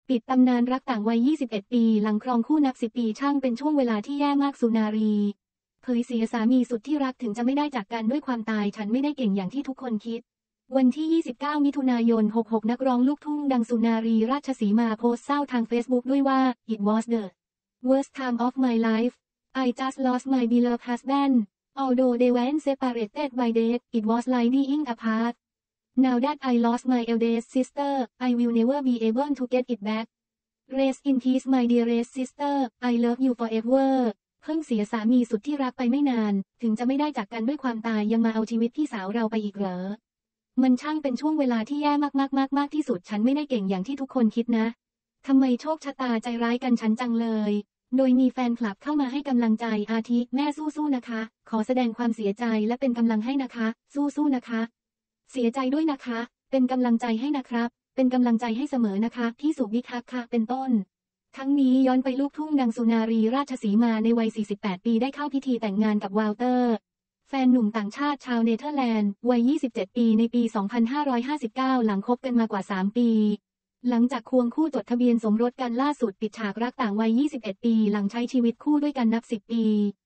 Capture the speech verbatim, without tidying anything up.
ปิดตำนานรักต่างวัย ยี่สิบเอ็ด ปีหลังครองคู่นับ สิบ ปีช่างเป็นช่วงเวลาที่แย่มากสุนารีเผยเสียสามีสุดที่รักถึงจะไม่ได้จากกันด้วยความตายฉันไม่ได้เก่งอย่างที่ทุกคนคิดวันที่ ยี่สิบเก้า มิถุนายน หกหก นักร้องลูกทุ่งดังสุนารีราชสีมาโพสต์เศร้าทาง Facebook ด้วยว่า It was the worst time of my life I just lost my beloved husband although they weren't separated by death it was like being apart Now that I lost my eldest sister, I will never be able to get it back. Rest in peace, my dearest sister. I love you forever. เพิ่งเสียสามีสุดที่รักไปไม่นานถึงจะไม่ได้จากกันด้วยความตายยังมาเอาชีวิตพี่สาวเราไปอีกเหรอมันช่างเป็นช่วงเวลาที่แย่มากๆๆๆที่สุดฉันไม่ได้เก่งอย่างที่ทุกคนคิดนะทำไมโชคชะตาใจร้ายกันฉันจังเลยโดยมีแฟนคลับเข้ามาให้กำลังใจอาทิแม่สู้ๆนะคะขอแสดงความเสียใจและเป็นกำลังให้นะคะสู้ๆนะคะเสียใจด้วยนะคะเป็นกำลังใจให้นะครับเป็นกำลังใจให้เสมอนะคะพี่สุวิคักค่ะเป็นต้นทั้งนี้ย้อนไปลูกทุ่งดังสุนารีราชสีมาในวัย สี่สิบแปด ปีได้เข้าพิธีแต่งงานกับวาลเตอร์แฟนหนุ่มต่างชาติชาวเนเธอร์แลนด์วัย ยี่สิบเจ็ด ปีในปี สองพันห้าร้อยห้าสิบเก้า หลังคบกันมากว่า สาม ปี หลังจากควงคู่จดทะเบียนสมรสกันล่าสุดปิดฉากรักต่างวัย ยี่สิบเอ็ด ปีหลังใช้ชีวิตคู่ด้วยกันนับ สิบ ปี